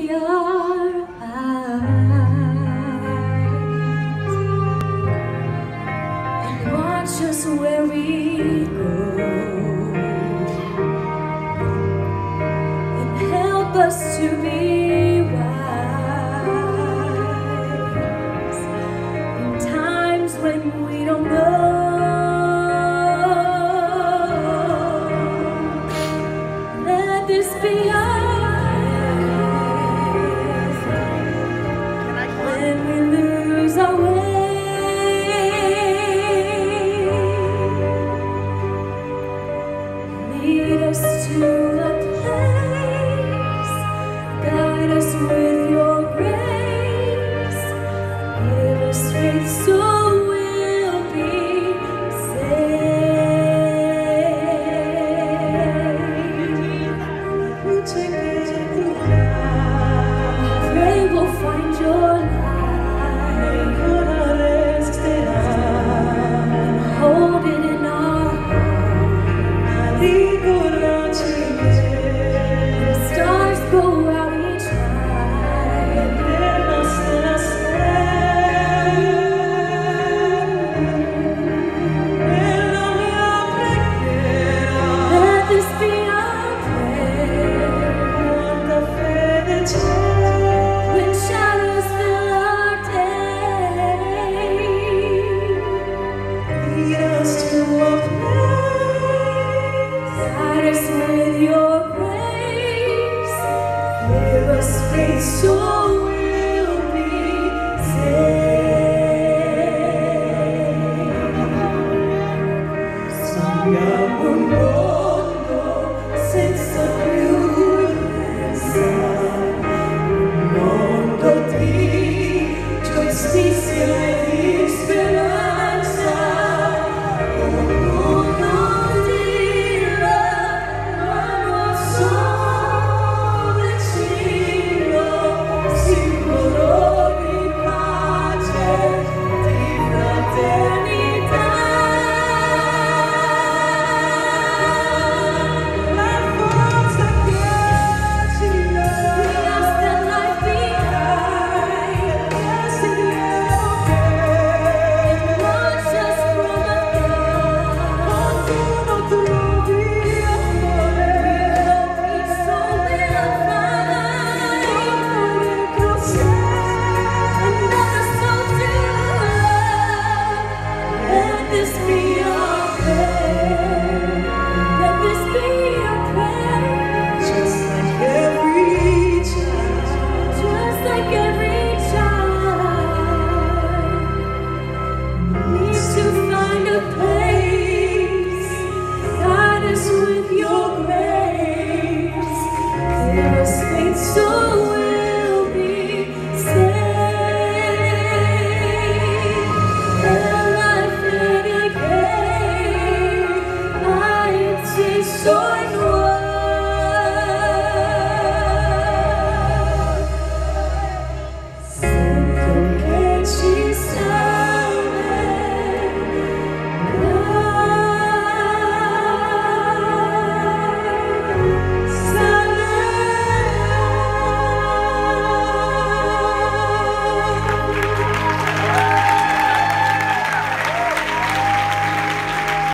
be our eyes and watch us where we go, and help us to be wise in times when we don't know. Let this be our our way. Lead us to a place, guide us with your grace, give us faith so we'll be saved. Pray we'll find your light. Hold it in our heart. The stars go out each night. Let this be our prayer. When shadows fill our day, lead us to a place, guide us with your grace, give us faith so we'll be saved. Sogniamo un mondo senza più violenza, un mondo di giustizia e di speranza. So we'll be saved. And life again, I see so